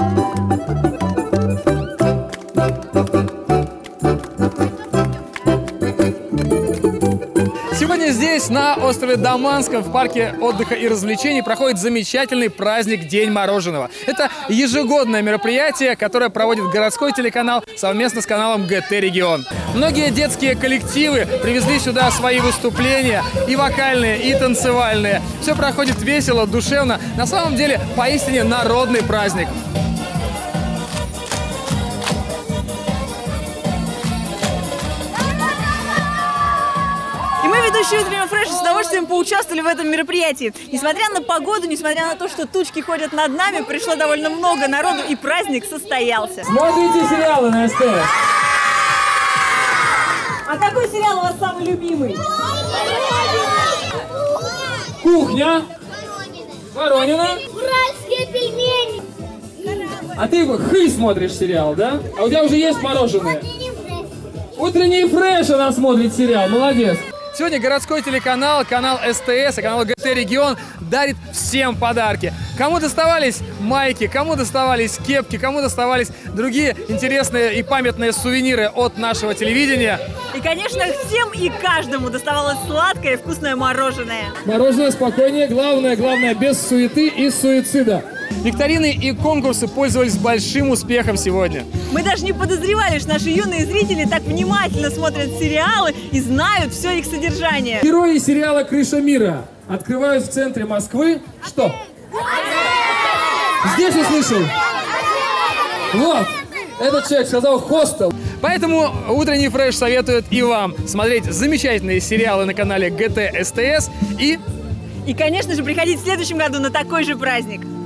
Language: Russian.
Сегодня здесь, на острове Даманском, в парке отдыха и развлечений, проходит замечательный праздник День мороженого. Это ежегодное мероприятие, которое проводит городской телеканал совместно с каналом ГТ Регион. Многие детские коллективы привезли сюда свои выступления, и вокальные, и танцевальные. Все проходит весело, душевно. На самом деле, поистине народный праздник. Ведущие «Утреннего Фреша» с удовольствием поучаствовали в этом мероприятии. Несмотря на погоду, несмотря на то, что тучки ходят над нами, пришло довольно много народу, и праздник состоялся. Смотрите сериалы на СТС. А какой сериал у вас самый любимый? Кухня. Воронина. Уральские пельмени. А ты смотришь сериал, да? А у тебя уже есть мороженое? Утренний Фреш она смотрит сериал, молодец. Сегодня городской телеканал, канал СТС и канал ГТ Регион дарит всем подарки. Кому доставались майки, кому доставались кепки, кому доставались другие интересные и памятные сувениры от нашего телевидения. И, конечно, всем и каждому доставалось сладкое и вкусное мороженое. Мороженое спокойнее, главное без суеты и суицида. Викторины и конкурсы пользовались большим успехом сегодня. Мы даже не подозревали, что наши юные зрители так внимательно смотрят сериалы и знают все их содержание. Герои сериала «Крыша мира» открывают в центре Москвы что? Здесь услышал? Вот, этот человек сказал «хостел». Поэтому «Утренний Фреш» советует и вам смотреть замечательные сериалы на канале ГТ СТС и, конечно же, приходить в следующем году на такой же праздник.